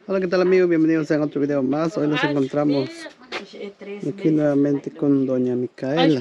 Hola, ¿qué tal amigos? Bienvenidos a otro video más. Hoy nos encontramos aquí nuevamente con doña Micaela.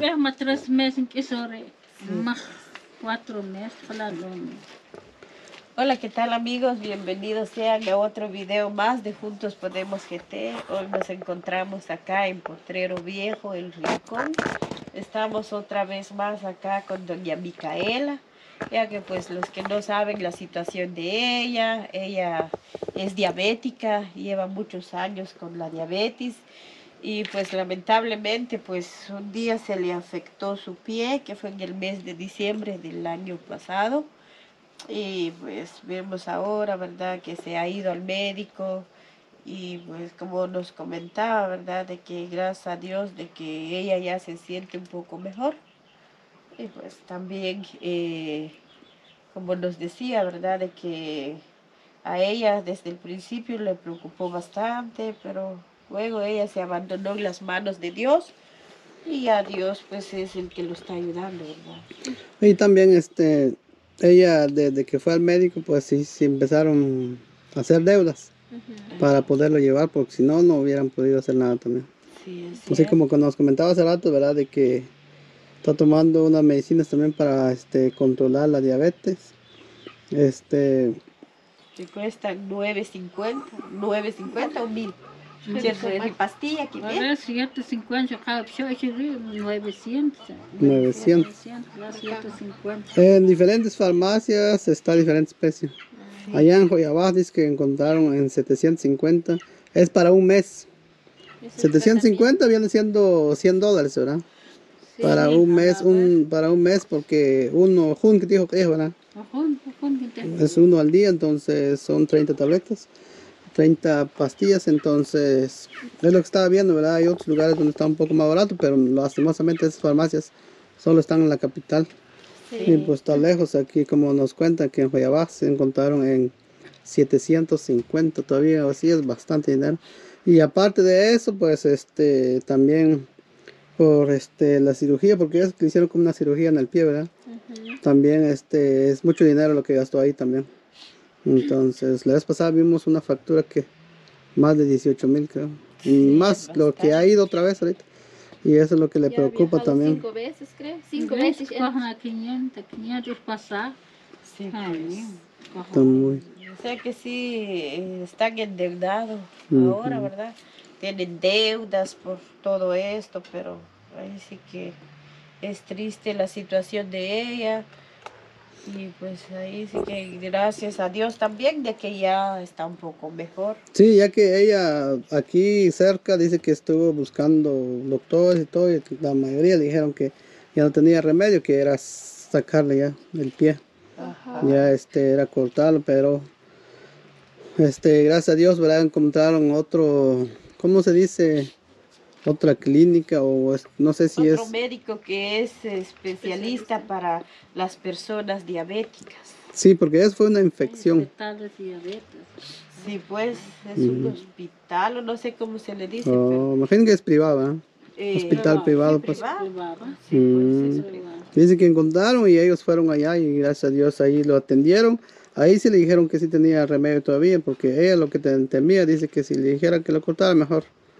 Hola, ¿qué tal amigos? Bienvenidos sean a otro video más de Juntos Podemos GT. Hoy nos encontramos acá en Potrero Viejo, El Rincón. Estamos otra vez más acá con doña Micaela, ya que pues los que no saben la situación de ella es diabética, lleva muchos años con la diabetes y pues lamentablemente pues un día se le afectó su pie, que fue en el mes de diciembre del año pasado. Y pues vemos ahora, ¿verdad?, que se ha ido al médico y pues como nos comentaba, ¿verdad?, de que gracias a Dios de que ella ya se siente un poco mejor. Y pues también, como nos decía, ¿verdad?, de que a ella desde el principio le preocupó bastante, pero luego ella se abandonó en las manos de Dios y a Dios pues es el que lo está ayudando, ¿verdad? Y también ella desde que fue al médico pues sí empezaron a hacer deudas para poderlo llevar, porque si no, no hubieran podido hacer nada también. Sí, es Así cierto. como que nos comentaba hace rato, ¿verdad? De que está tomando unas medicinas también para controlar la diabetes. Que cuestan 9.50 o 1.000. ¿Cierto? Mi pastilla que viene. 900. En diferentes farmacias está a diferentes precios. Sí. Allá en Joyabá dice que encontraron en 750. Es para un mes. 750 viene siendo $100, ¿verdad? Sí, para un mes, para un mes, porque uno, que dijo, ¿verdad? Es uno al día, entonces son 30 tabletas, 30 pastillas, entonces es lo que estaba viendo, ¿verdad? Hay otros lugares donde está un poco más barato, pero lastimosamente esas farmacias solo están en la capital. Sí. Y pues está lejos, aquí como nos cuentan que en Joyabá se encontraron en 750 todavía, así es bastante dinero. Y aparte de eso, pues también por la cirugía, porque ellos le hicieron como una cirugía en el pie, ¿verdad? También es mucho dinero lo que gastó ahí también. Entonces, la vez pasada vimos una factura que más de 18,000 creo. Sí, más lo que ha ido otra vez ahorita. Y eso es lo que le preocupa también. 5 veces, creo. 5 veces. Sí, pues. Está muy... O sea que sí, están endeudados ahora, ¿verdad? Tienen deudas por todo esto, pero ahí sí que es triste la situación de ella. Y pues ahí sí que gracias a Dios también de que ya está un poco mejor. Sí, ya que ella aquí cerca dice que estuvo buscando doctores y todo, y la mayoría le dijeron que ya no tenía remedio, que era sacarle ya el pie. Ajá. Ya era cortarlo, pero gracias a Dios, ¿verdad? Encontraron otro, ¿cómo se dice? Otra clínica o no sé si Otro es... médico que es especialista para las personas diabéticas. Sí, porque eso fue una infección. Sí, pues es un hospital o no sé cómo se le dice. Oh, imagino que es privado, hospital privado, pues. Sí, pues es privado. Dice que encontraron y ellos fueron allá y gracias a Dios ahí lo atendieron. Ahí sí le dijeron que sí tenía remedio todavía, porque ella lo que temía, dice que si le dijeran que lo cortara mejor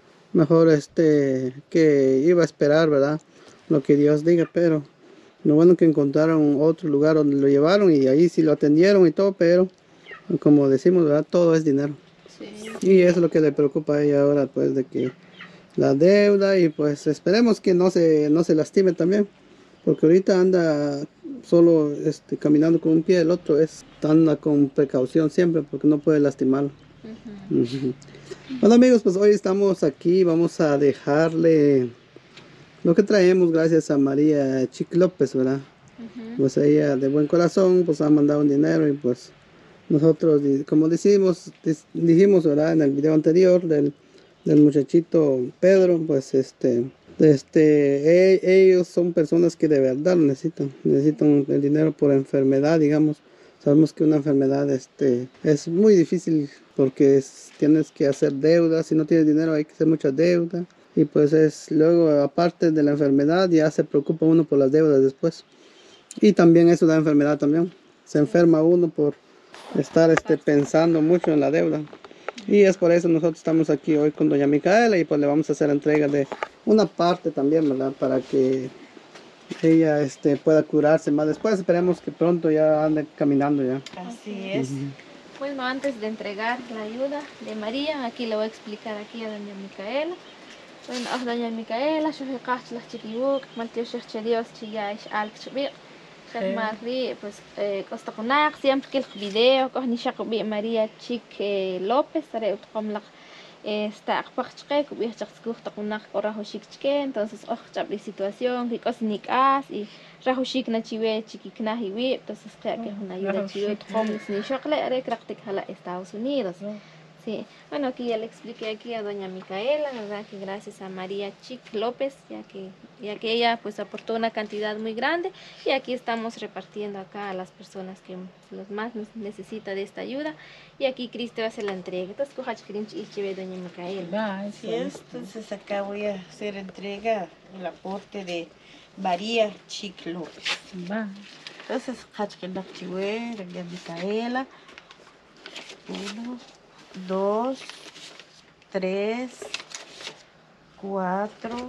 que iba a esperar, ¿verdad? Lo que Dios diga, pero lo bueno que encontraron otro lugar donde lo llevaron y ahí sí lo atendieron y todo, pero como decimos, ¿verdad? Todo es dinero. Sí. Y eso es lo que le preocupa a ella ahora, pues, de que la deuda, y pues esperemos que no se lastime también, porque ahorita anda solo caminando con un pie, el otro anda con precaución siempre porque no puede lastimarlo. Bueno amigos, pues hoy estamos aquí, vamos a dejarle lo que traemos gracias a María Chic López, ¿verdad? Pues ella de buen corazón pues ha mandado un dinero y pues nosotros, como dijimos, ¿verdad? En el video anterior del muchachito Pedro, pues ellos son personas que de verdad lo necesitan el dinero por enfermedad, digamos. Sabemos que una enfermedad es muy difícil porque tienes que hacer deudas, si no tienes dinero hay que hacer mucha deuda. Y pues luego aparte de la enfermedad ya se preocupa uno por las deudas después. Y también eso da enfermedad también. Se enferma uno por estar pensando mucho en la deuda. Y es por eso nosotros estamos aquí hoy con doña Micaela y pues le vamos a hacer entrega de una parte también, ¿verdad? Para que ella pueda curarse más después. Esperemos que pronto ya ande caminando ya. Así es. Bueno, antes de entregar la ayuda de María, aquí le voy a explicar aquí a doña Micaela. Bueno, doña Micaela, yo he cachado las chiquibuk, maltio yo Dios chiyaish al chibik. Mari, pues, costa conac, siempre que el video, coge ni shakubi María Chic López, tare utqomlaq está akpachke, kubi chakskuk conac orajo chikchke, entonces la situación, que cos nikas y rajo chic na chive chiquikna hiwi, entonces creo que es una ayuda chive utqomlis ni shakle, are praktik hala Estados Unidos. Sí, bueno, aquí ya le expliqué aquí a doña Micaela, ¿verdad? Que gracias a María Chic López, ya que ella pues aportó una cantidad muy grande y aquí estamos repartiendo acá a las personas que los más necesita de esta ayuda y aquí Cristo hace la entrega. Entonces, coja chiquirinch y chive doña Micaela. Así es, entonces acá voy a hacer entrega el aporte de María Chic López. Entonces, hachkenak chiwe, doña Micaela. 1, 2, 3, 4,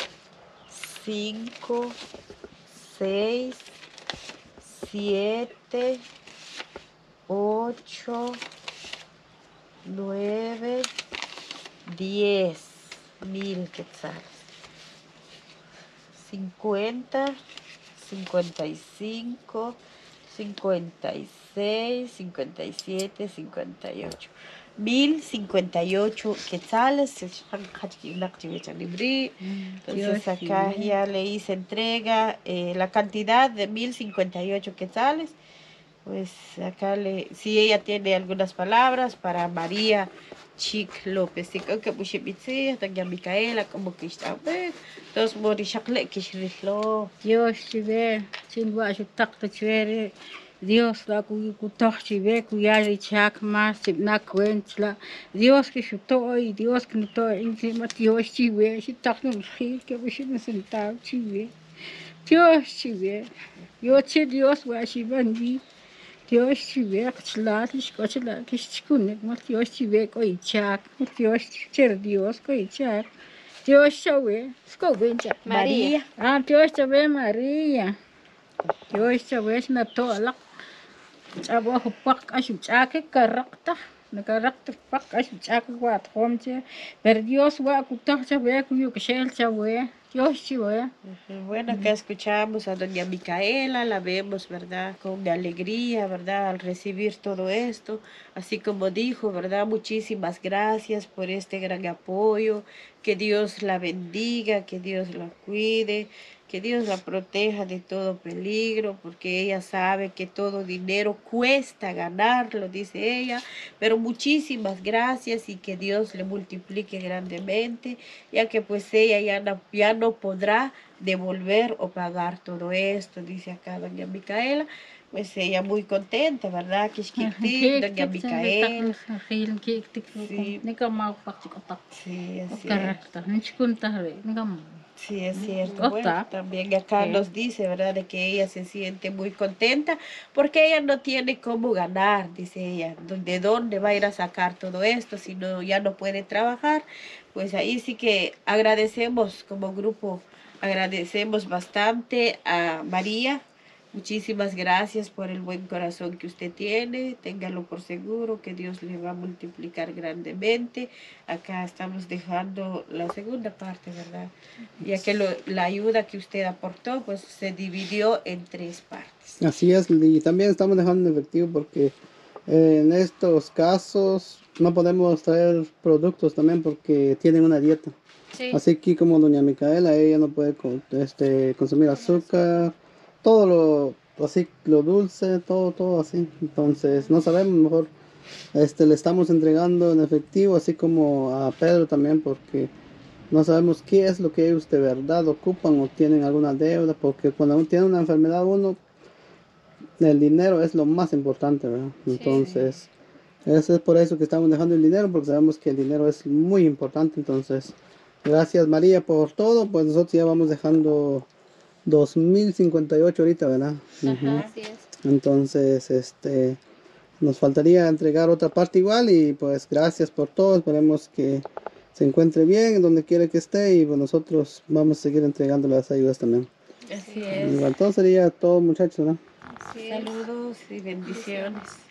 5, 6, 7, 8, 9, 10 mil quetzales. 50, 55, 56, 57, 58. 1058 quetzales. Entonces acá ya le hice entrega la cantidad de 1058 quetzales. Pues acá si ella tiene algunas palabras para María Chic López, que doña Micaela, como que está, entonces morishakle que shrislo. Dios chive, chingwa chutak chivere, Dios la kutok chive, kuyari chak más, na cuenchla, Dios que chuto y Dios que no to encima, Dios chive, chutak no ri, que voy a sentar chive, Dios chive, yo che Dios va chivandi, Dios chive, kachlatis, kachla, que chikunek, mas Dios chive, koi chak, Dios cher Dios, koi chak. Dios sabe, escobencha. María. Ah, Dios sabe María. Dios sabe es na tola. Chabo pak asu chake karakta. Na karakta pak asu chake wat homche. Pero Dios va kutak sabe kuyo kshel sabe. Dios sabe. Bueno, acá escuchamos a doña Micaela, la vemos, ¿verdad? Con alegría, ¿verdad? Al recibir todo esto, así como dijo, ¿verdad? Muchísimas gracias por este gran apoyo, que Dios la bendiga, que Dios la cuide, que Dios la proteja de todo peligro, porque ella sabe que todo dinero cuesta ganarlo, dice ella, pero muchísimas gracias y que Dios le multiplique grandemente, ya que pues ella ya no podrá devolver o pagar todo esto, dice acá doña Micaela. Pues ella muy contenta, ¿verdad? Que doña Micaela. Sí, así es. Sí, es cierto. Bueno, también acá nos dice, ¿verdad?, de que ella se siente muy contenta porque ella no tiene cómo ganar, dice ella. ¿De dónde va a ir a sacar todo esto si ya no puede trabajar? Pues ahí sí que agradecemos como grupo, agradecemos bastante a María. Muchísimas gracias por el buen corazón que usted tiene. Téngalo por seguro que Dios le va a multiplicar grandemente. Acá estamos dejando la segunda parte, ¿verdad? Ya que la ayuda que usted aportó, pues se dividió en 3 partes. Así es, y también estamos dejando en efectivo porque en estos casos no podemos traer productos también porque tienen una dieta. Sí. Así que como doña Micaela, ella no puede consumir azúcar, todo lo dulce, todo así. Entonces no sabemos, mejor le estamos entregando en efectivo, así como a Pedro también, porque no sabemos qué es lo que ellos de verdad ocupan o tienen alguna deuda, porque cuando uno tiene una enfermedad el dinero es lo más importante, ¿verdad? Entonces, eso es por eso que estamos dejando el dinero, porque sabemos que el dinero es muy importante. Entonces, gracias María por todo, pues nosotros ya vamos dejando 2058 ahorita, ¿verdad? Ajá, así es. Entonces, Nos faltaría entregar otra parte igual y pues gracias por todo. Esperemos que se encuentre bien donde quiera que esté y pues, nosotros vamos a seguir entregando las ayudas también. Así es. Igual todo sería todo, muchachos, ¿no? Así es. Saludos y bendiciones.